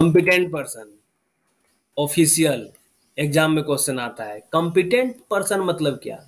Competent person, official, exam में question आता है। कॉम्पिटेंट पर्सन मतलब क्या?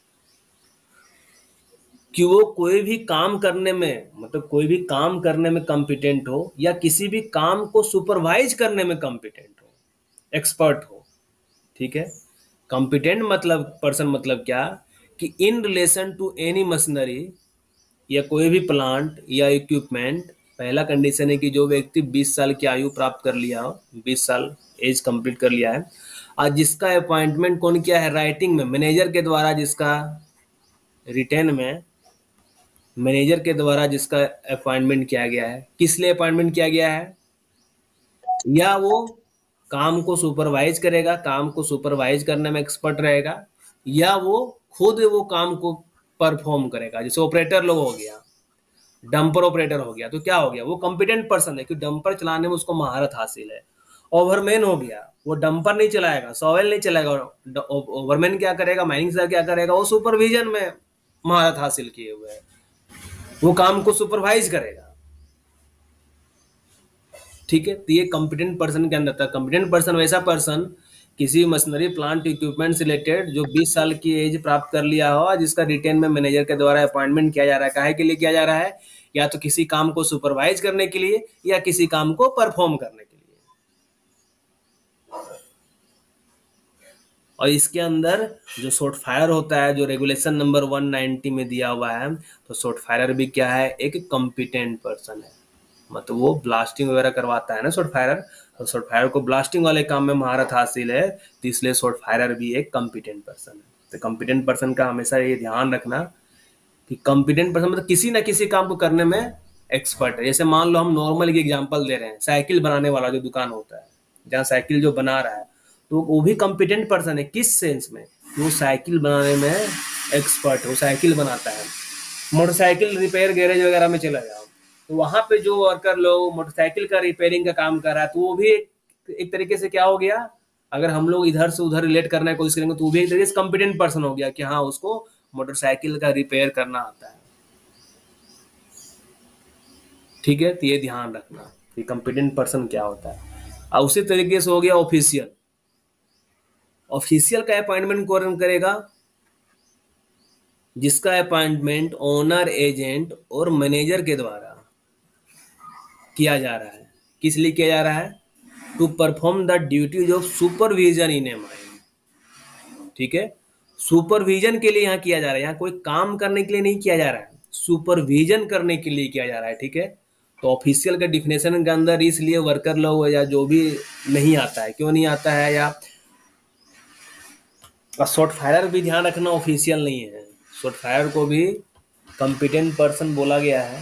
कि वो कोई भी काम करने में, मतलब कोई भी काम करने में कॉम्पिटेंट हो, या किसी भी काम को सुपरवाइज करने में कॉम्पिटेंट हो, एक्सपर्ट हो। ठीक है। कॉम्पिटेंट मतलब पर्सन मतलब क्या? कि in relation to any machinery या कोई भी प्लांट या इक्विपमेंट, पहला कंडीशन है कि जो व्यक्ति 20 साल की आयु प्राप्त कर लिया हो, 20 साल एज कंप्लीट कर लिया है, और जिसका अपॉइंटमेंट कौन किया है? राइटिंग में मैनेजर के द्वारा, जिसका रिटेन में मैनेजर के द्वारा जिसका अपॉइंटमेंट किया गया है। किस लिए अपॉइंटमेंट किया गया है? या वो काम को सुपरवाइज करेगा, काम को सुपरवाइज करने में एक्सपर्ट रहेगा, या वो खुद वो काम को परफॉर्म करेगा। जैसे ऑपरेटर लोग हो गया, डंपर ऑपरेटर हो गया, तो क्या हो गया? वो कॉम्पिटेंट पर्सन है कि डंपर चलाने में उसको महारत हासिल है। ओवरमैन हो गया, वो डंपर नहीं चलाएगा, सॉवेल नहीं चलाएगा। ओवरमैन क्या करेगा? माइनिंग सर क्या करेगा? वो सुपरविजन में महारत हासिल किए हुए है, वो काम को सुपरवाइज करेगा। ठीक है। तो ये कॉम्पिटेंट पर्सन के अंदर था। कॉम्पिटेंट पर्सन वैसा पर्सन, किसी मशीनरी प्लांट इक्विपमेंट से रिलेटेड, जो 20 साल की एज प्राप्त कर लिया हो, जिसका रिटेन में मैनेजर के द्वारा अपॉइंटमेंट किया जा रहा है। काहे के लिए किया जा रहा है? या तो किसी काम को सुपरवाइज करने के लिए, या किसी काम को परफॉर्म करने के लिए। और इसके अंदर जो शॉर्ट फायर होता है, जो रेगुलेशन नंबर 190 में दिया हुआ है, तो शॉर्ट फायर भी क्या है? एक कॉम्पिटेंट पर्सन है। मतलब वो ब्लास्टिंग वगैरह करवाता है ना शॉर्ट फायरर, तो शॉर्ट फायरर को ब्लास्टिंग वाले काम में महारत हासिल है, तो इसलिए शॉर्ट फायरर भी एक कॉम्पिटेंट पर्सन है। तो कॉम्पिटेंट पर्सन का हमेशा ये ध्यान रखना कि कॉम्पिटेंट पर्सन मतलब किसी ना किसी काम को करने में एक्सपर्ट है। जैसे मान लो हम नॉर्मल की एग्जांपल दे रहे हैं, साइकिल बनाने वाला जो दुकान होता है, जहाँ साइकिल जो बना रहा है, तो वो भी कॉम्पिटेंट पर्सन है। किस सेंस में? वो साइकिल बनाने में एक्सपर्ट है, वो साइकिल बनाता है। मोटरसाइकिल रिपेयर गैरेज वगैरह में चला जाओ, तो वहां पे जो वर्कर लोग मोटरसाइकिल का रिपेयरिंग का काम कर रहा है, तो वो भी एक तरीके से क्या हो गया? अगर हम लोग इधर से उधर रिलेट करने की कोशिश करेंगे, तो वो भी एक तरीके से कॉम्पिटेंट पर्सन हो गया कि हाँ, उसको मोटरसाइकिल का रिपेयर करना आता है। ठीक है। तो ये ध्यान रखना कि कॉम्पिटेंट पर्सन क्या होता है। और उसी तरीके से हो गया ऑफिशियल। ऑफिशियल का अपॉइंटमेंट कौन करेगा? जिसका अपॉइंटमेंट ओनर, एजेंट और मैनेजर के द्वारा किया जा रहा है। किस लिए किया जा रहा है? To perform the duties of supervision in a mine. ठीक है। सुपरविजन के लिए यहाँ किया जा रहा है, यहाँ कोई काम करने के लिए नहीं किया जा रहा है, सुपरविजन करने के लिए किया जा रहा है। ठीक है। तो ऑफिशियल के डिफिनेशन के अंदर इसलिए वर्कर लोग या जो भी नहीं आता है, क्यों नहीं आता है? या शॉर्ट फायर भी ध्यान रखना ऑफिशियल नहीं है, शॉर्ट फायर को भी कॉम्पिटेंट पर्सन बोला गया है।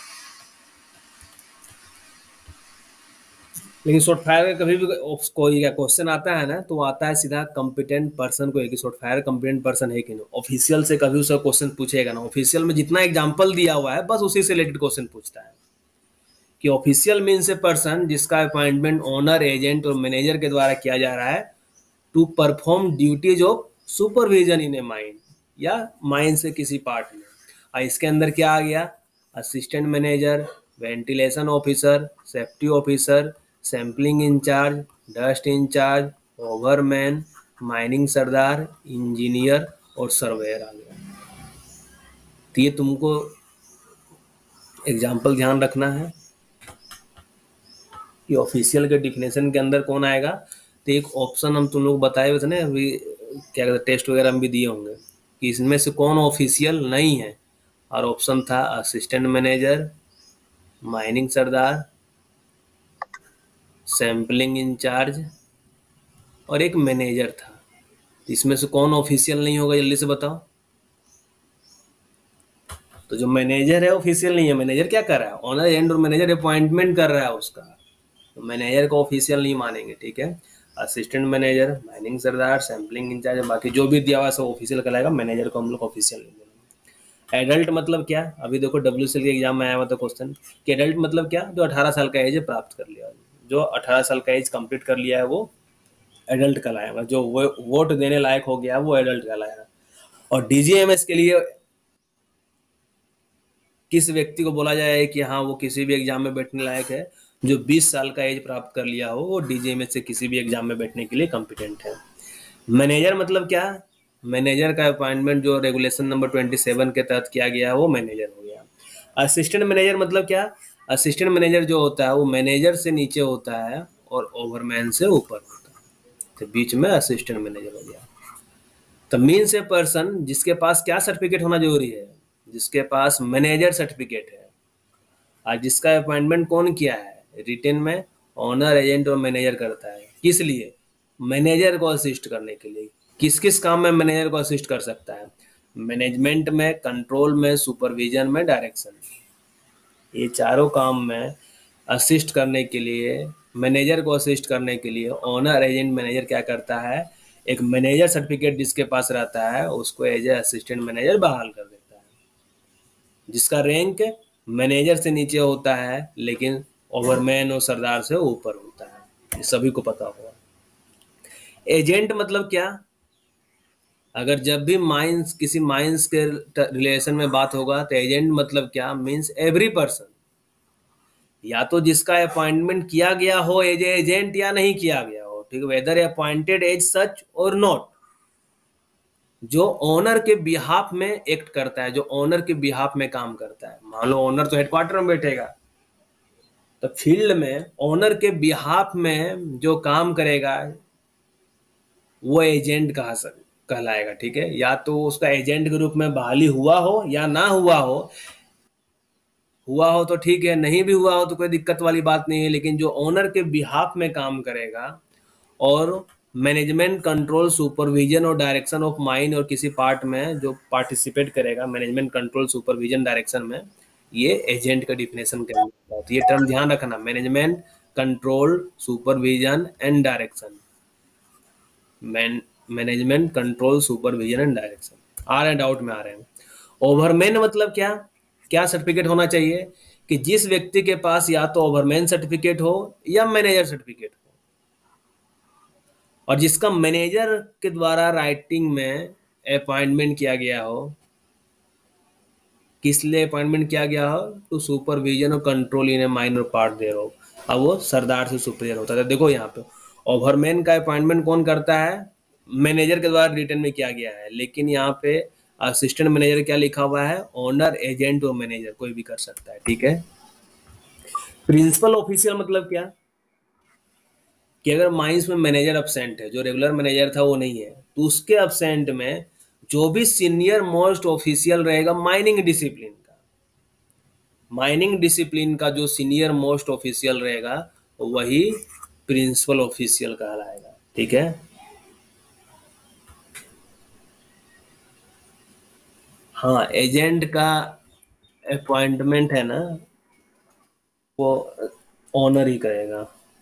लेकिन शॉर्ट फायर का कभी भी कोई क्वेश्चन आता है ना, तो आता है सीधा कॉम्पिटेंट पर्सन को है कि शॉर्ट फायर कॉम्पिटेंट पर्सन है कि नहीं। ऑफिशियल से कभी उसका क्वेश्चन पूछेगा ना। ऑफिशियल में जितना एग्जांपल दिया हुआ है, बस उसी से रिलेटेड क्वेश्चन पूछता है। कि ऑफिशियल मीन्स ए पर्सन जिसका अपॉइंटमेंट ओनर, एजेंट और मैनेजर के द्वारा किया जा रहा है to perform duties of supervision in a mine, या माइन से किसी पार्ट में। और इसके अंदर क्या आ गया? Assistant manager, ventilation officer, safety officer, sampling in charge, dust in charge, overman, mining sirdar, engineer और सर्वेयर आ गया। तो ये तुमको एग्जाम्पल ध्यान रखना है कि ऑफिशियल के डिफिनेशन के अंदर कौन आएगा। तो एक ऑप्शन हम तुम लोग बताए हुए थे ना अभी, क्या कहते, टेस्ट वगैरह में भी दिए होंगे कि इसमें से कौन ऑफिशियल नहीं है। और ऑप्शन था assistant manager, mining sirdar, sampling in charge और एक मैनेजर था। तो इसमें से कौन ऑफिशियल नहीं होगा? जल्दी से बताओ। तो जो मैनेजर है ऑफिशियल नहीं है। मैनेजर क्या कर रहा है? ऑनर, एजेंट और मैनेजर अपॉइंटमेंट कर रहा है उसका, तो मैनेजर को ऑफिशियल नहीं मानेंगे। ठीक है। Assistant manager, mining sirdar, sampling in charge, बाकी जो भी दिया हुआ है सब ऑफिशियल कहलाएगा। मैनेजर को हम लोग ऑफिशियल नहीं बोलेंगे। एडल्ट मतलब क्या? अभी देखो WCL के एग्जाम में आया हुआ था क्वेश्चन कि एडल्ट मतलब क्या? जो 18 साल का एज प्राप्त कर लिया, जो 18 साल का एज कंप्लीट कर लिया है, वो एडल्ट कहलाएगा। जो वोट देने लायक हो गया वो एडल्ट कहलाएगा। और DGMS के लिए किस व्यक्ति को बोला जाए कि हाँ वो किसी भी एग्जाम में बैठने लायक है? जो 20 साल का एज प्राप्त कर लिया हो वो डीजे में से किसी भी एग्जाम में बैठने के लिए कॉम्पिटेंट है। मैनेजर मतलब क्या? मैनेजर का अपॉइंटमेंट जो रेगुलेशन नंबर 27 के तहत किया गया है वो मैनेजर हो गया। असिस्टेंट मैनेजर मतलब क्या? असिस्टेंट मैनेजर जो होता है वो मैनेजर से नीचे होता है और ओवरमैन से ऊपर होता है, तो बीच में असिस्टेंट मैनेजर हो गया। तो मीन्स ए पर्सन जिसके पास क्या सर्टिफिकेट होना जरूरी है? जिसके पास मैनेजर सर्टिफिकेट है। आज जिसका अपॉइंटमेंट कौन किया है रिटेन में? ऑनर, एजेंट और मैनेजर करता है। किस लिए? मैनेजर को असिस्ट करने के लिए। किस किस काम में मैनेजर को असिस्ट कर सकता है? मैनेजमेंट में, कंट्रोल में, सुपरविजन में, डायरेक्शन में। ये चारों काम में असिस्ट करने के लिए, मैनेजर को असिस्ट करने के लिए ऑनर, एजेंट, मैनेजर क्या करता है? एक मैनेजर सर्टिफिकेट जिसके पास रहता है उसको एज ए असिस्टेंट मैनेजर बहाल कर देता है, जिसका रैंक मैनेजर से नीचे होता है लेकिन ओवरमैन और सरदार से ऊपर होता है। ये सभी को पता होगा। एजेंट मतलब क्या? अगर जब भी माइंस, किसी माइंस के रिलेशन में बात होगा तो एजेंट मतलब क्या? मीन्स एवरी पर्सन, या तो जिसका अपॉइंटमेंट किया गया हो एज एजेंट या नहीं किया गया हो, ठीक है, वेदर अपॉइंटेड एज सच और नॉट, जो ओनर के बिहाफ में एक्ट करता है, जो ओनर के बिहाफ में काम करता है। मान लो ओनर तो हेडक्वार्टर में बैठेगा, तो फील्ड में ओनर के बिहाफ में जो काम करेगा वो एजेंट कहलाएगा। ठीक है, या तो उसका एजेंट के रूप में बहाली हुआ हो या ना हुआ हो। हुआ हो तो ठीक है, नहीं भी हुआ हो तो कोई दिक्कत वाली बात नहीं है, लेकिन जो ओनर के बिहाफ में काम करेगा और मैनेजमेंट, कंट्रोल, सुपरविजन और डायरेक्शन ऑफ माइन और किसी पार्ट में जो पार्टिसिपेट करेगा मैनेजमेंट, कंट्रोल, सुपरविजन, डायरेक्शन में, ये एजेंट का डिफिनेशन कर सकता है। तो ये टर्म ध्यान रखना, management, control, supervision and direction. Management, control, supervision and direction. आ रहे हैं, डाउट में आ रहे हैं। ओवरमैन मतलब क्या? क्या सर्टिफिकेट होना चाहिए? कि जिस व्यक्ति के पास या तो ओवरमैन सर्टिफिकेट हो या मैनेजर सर्टिफिकेट हो, और जिसका मैनेजर के द्वारा राइटिंग में अपॉइंटमेंट किया गया हो। किस लिए अपॉइंटमेंट किया गया हो? टू सुपरविजन और control in a minor part there हो। अब वो सरदार से सुपीरियर होता है। देखो यहाँ पे ओवरमैन का अपॉइंटमेंट कौन करता है? मैनेजर के द्वारा रिटर्न में किया गया है, लेकिन यहाँ पे असिस्टेंट मैनेजर क्या लिखा हुआ है? ओनर, एजेंट और मैनेजर कोई भी कर सकता है। ठीक है। प्रिंसिपल ऑफिशियल मतलब क्या? कि अगर माइंस में मैनेजर अब्सेंट है, जो रेगुलर मैनेजर था वो नहीं है, तो उसके अब्सेंट में जो भी सीनियर मोस्ट ऑफिशियल रहेगा माइनिंग डिसिप्लिन का, माइनिंग डिसिप्लिन का जो सीनियर मोस्ट ऑफिशियल रहेगा वही प्रिंसिपल ऑफिशियल कहलाएगा। ठीक है। हाँ, एजेंट का अपॉइंटमेंट है ना, वो ऑनर ही करेगा।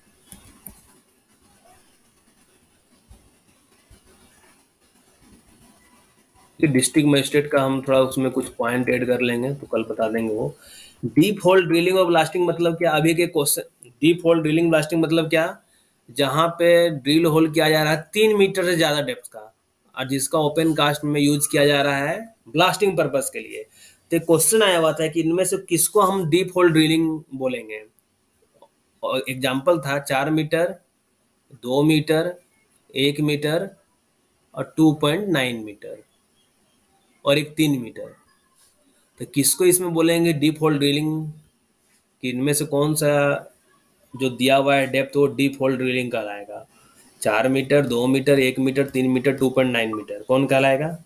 कि डिस्ट्रिक्ट मजिस्ट्रेट का हम थोड़ा उसमें कुछ पॉइंट ऐड कर लेंगे तो कल बता देंगे वो। डीप होल ड्रिलिंग और ब्लास्टिंग मतलब क्या? अभी के question. Deep hole drilling blasting मतलब क्या? जहां पे ड्रिल होल किया जा रहा है 3 मीटर से ज्यादा डेप्थ का, और जिसका ओपन कास्ट में यूज किया जा रहा है ब्लास्टिंग पर्पज के लिए। तो क्वेश्चन आया हुआ था कि इनमें से किसको हम डीप होल ड्रिलिंग बोलेंगे। और एग्जाम्पल था 4 मीटर, 2 मीटर, 1 मीटर और 2.9 मीटर, और एक 3 मीटर। तो किसको इसमें बोलेंगे डीप होल ड्रिलिंग? कि इनमें से कौन सा जो दिया हुआ है डेप्थ वो डीप होल ड्रिलिंग कहलाएगा? 4 metre, 2 metre, 1 metre, 3 metre, 2.9 metre, कौन कहलाएगा?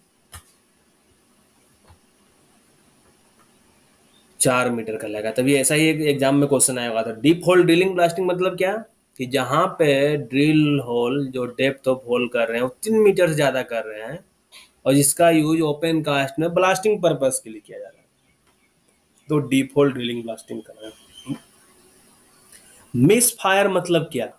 4 मीटर कहलाएगा। तभी ऐसा ही एक एग्जाम में क्वेश्चन आया हुआ था। डीप होल ड्रिलिंग ब्लास्टिंग मतलब क्या? कि जहां पे ड्रिल होल जो डेप्थ ऑफ होल कर रहे हैं वो 3 मीटर से ज्यादा कर रहे हैं, और जिसका यूज ओपन कास्ट में ब्लास्टिंग पर्पज के लिए किया जा रहा है, तो डीप होल ड्रिलिंग ब्लास्टिंग कर रहे हैं। मिस फायर मतलब क्या?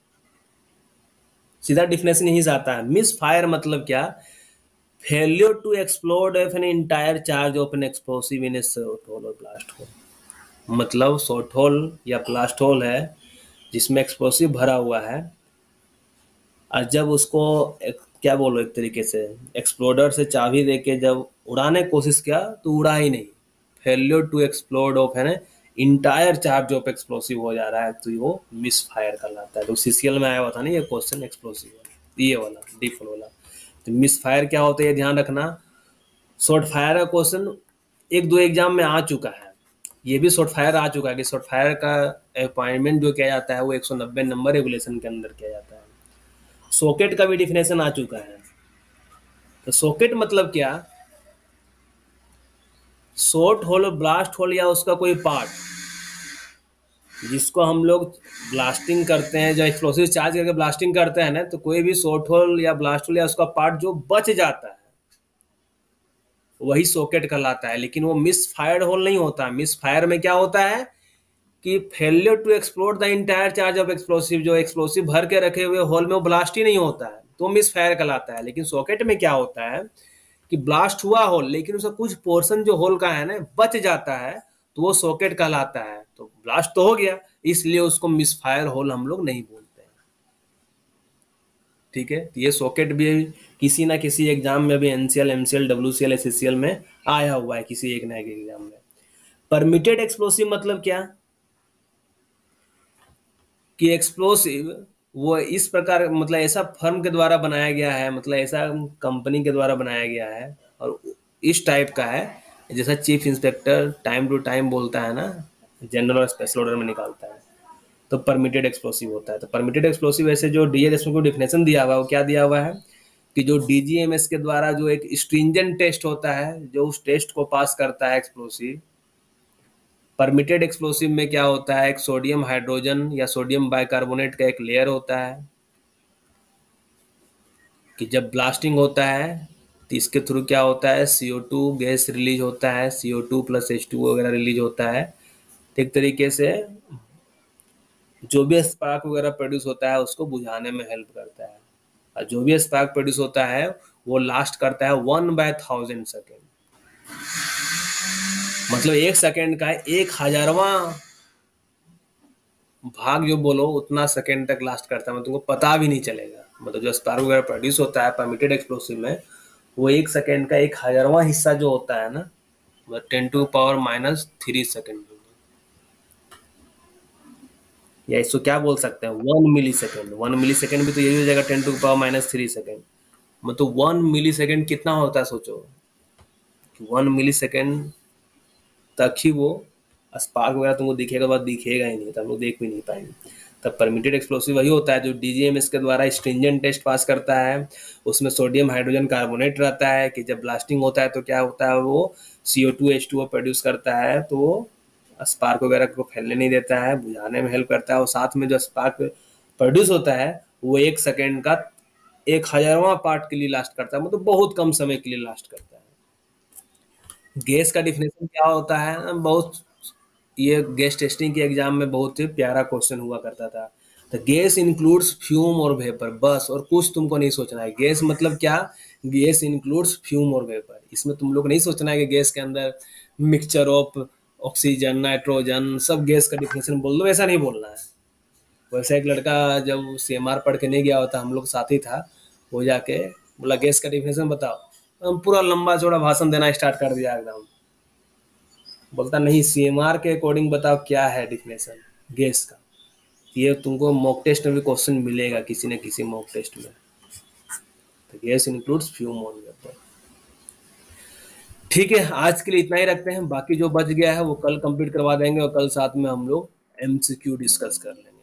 सीधा डिफिनेशन यही से आता है। मिस फायर मतलब क्या? Failure to explode of an entire charge of an explosive in a shot hole और ब्लास्ट होल। मतलब शॉर्ट होल या ब्लास्ट होल है जिसमें एक्सप्लोसिव भरा हुआ है, और जब उसको क्या बोलो, एक तरीके से एक्सप्लोडर से चाबी देके जब उड़ाने की कोशिश किया तो उड़ा ही नहीं। फेल्योर टू एक्सप्लोड ऑफ है ना इंटायर चार्ज ऑफ एक्सप्लोसिव हो जा रहा है तो वो मिस फायर कहलाता है। तो सीसीएल में आया हुआ था ना ये क्वेश्चन एक्सप्लोसिव वाला, ये वाला डिफॉल्ट वाला। तो मिस फायर क्या होता है ये ध्यान रखना। शॉर्ट फायर का क्वेश्चन एक दो एग्जाम में आ चुका है, ये भी शॉर्ट फायर आ चुका है कि शॉर्ट फायर का अपॉइंटमेंट जो किया जाता है वो 190 नंबर रेगुलेशन के अंदर किया जाता है। सॉकेट का भी डिफिनेशन आ चुका है। तो सॉकेट मतलब क्या, शॉर्ट होल, ब्लास्ट होल या उसका कोई पार्ट जिसको हम लोग ब्लास्टिंग करते हैं, जो एक्सप्लोसिव चार्ज करके ब्लास्टिंग करते हैं ना, तो कोई भी शॉर्ट होल या ब्लास्ट होल या उसका पार्ट जो बच जाता है वही सॉकेट कहलाता है। लेकिन वो मिस फायर्ड होल नहीं होता। मिस फायर में क्या होता है कि failure to explode the entire charge of explosive, जो एक्सप्लोसिव भर के रखे हुए होल में वो ब्लास्ट ही नहीं होता है तो मिस फायर कहलाता है। लेकिन सॉकेट में क्या होता है कि ब्लास्ट हुआ होल लेकिन उसका कुछ पोर्शन जो होल का है ना बच जाता है तो वो सॉकेट कहलाता है। तो ब्लास्ट तो हो गया, इसलिए उसको मिस फायर होल हम लोग नहीं बोलते हैं। ठीक है, तो ये सॉकेट भी किसी ना किसी एग्जाम में भी एनसीएल, एमसीएल, डब्ल्यूसीएल, एसएससीएल में आया हुआ है किसी एक ना एक एग्जाम में। परमिटेड एक्सप्लोसिव मतलब क्या कि एक्सप्लोसिव वो इस प्रकार, मतलब ऐसा फर्म के द्वारा बनाया गया है, मतलब ऐसा कंपनी के द्वारा बनाया गया है और इस टाइप का है जैसा chief inspector time to time बोलता है ना, जनरल और स्पेशल ऑर्डर में निकालता है, तो परमिटेड एक्सप्लोसिव होता है। तो परमिटेड एक्सप्लोसिव ऐसे जो डीएलएस में को डिफिनेशन दिया हुआ है वो क्या दिया हुआ है कि जो डीजीएमएस के द्वारा जो एक स्ट्रिंजेंट टेस्ट होता है, जो उस टेस्ट को पास करता है एक्सप्लोसिव, परमिटेड एक्सप्लोसिव में क्या होता है, एक सोडियम हाइड्रोजन या सोडियम बाइकार्बोनेट का एक लेयर होता है कि जब ब्लास्टिंग होता है तो इसके थ्रू क्या होता है, CO2 गैस रिलीज होता है, CO2 प्लस H2 वगैरह रिलीज होता है। एक तरीके से जो भी स्पार्क वगैरह प्रोड्यूस होता है उसको बुझाने में हेल्प करता है। और जो भी स्पार्क प्रोड्यूस होता है वो लास्ट करता है 1/1000 सेकेंड, मतलब 1 सेकेंड का 1,000वां भाग जो बोलो उतना सेकेंड तक लास्ट करता है, मतलब तुमको पता भी नहीं चलेगा। मतलब जो स्पार्क वगैरह प्रोड्यूस होता है परमिटेड एक्सप्लोसिव में वो 1 सेकेंड का 1,000वां हिस्सा जो होता है ना, मतलब 10⁻³ या इसको क्या बोल सकते हैं 1 मिली सेकेंड। 1 मिली सेकेंड भी तो यही हो जाएगा 10⁻³ मतलब 1 मिली सेकेंड कितना होता है सोचो कि 1 मिली सेकेंड तक ही वो स्पार्क वगैरह तुमको दिखेगा, बाद दिखेगा ही नहीं, तो हम लोग देख भी नहीं पाएंगे। तब परमिटेड एक्सप्लोसिव वही होता है जो डीजीएमएस के द्वारा स्ट्रिंजेंट टेस्ट पास करता है। उसमें सोडियम हाइड्रोजन कार्बोनेट रहता है कि जब ब्लास्टिंग होता है तो क्या होता है, वो CO2 H2O प्रोड्यूस करता है, तो वो स्पार्क वगैरह को फैलने नहीं देता है, बुझाने में हेल्प करता है। और साथ में जो स्पार्क प्रोड्यूस होता है वो 1 सेकेंड का 1,000वां पार्ट के लिए लास्ट करता है, मतलब बहुत कम समय के लिए लास्ट करता है। गैस का डिफिनेशन क्या होता है, बहुत ये गैस टेस्टिंग के एग्जाम में बहुत ही प्यारा क्वेश्चन हुआ करता था। तो गैस इंक्लूड्स फ्यूम और वेपर, बस और कुछ तुमको नहीं सोचना है। गैस मतलब क्या, गैस इंक्लूड्स फ्यूम और वेपर। इसमें तुम लोग नहीं सोचना है कि गैस के अंदर मिक्सचर ऑफ ऑक्सीजन, नाइट्रोजन, सब गैस का डिफिनेशन बोल दो, ऐसा नहीं बोलना है। वैसे एक लड़का जब CMR पढ़ के नहीं गया होता, हम लोग साथी था, वो जाके बोला गैस का डिफिनेशन बताओ, हम पूरा लंबा चौड़ा भाषण देना स्टार्ट कर दिया एकदम। बोलता नहीं, CMR के अकॉर्डिंग बताओ क्या है डिफिनेशन गैस का। ये तुमको मॉक टेस्ट में भी क्वेश्चन मिलेगा किसी न किसी मॉक टेस्ट में। तो gas includes fume on vapour. ठीक है, आज के लिए इतना ही रखते हैं, बाकी जो बच गया है वो कल कंप्लीट करवा देंगे और कल साथ में हम लोग MCQ डिस्कस कर लेंगे।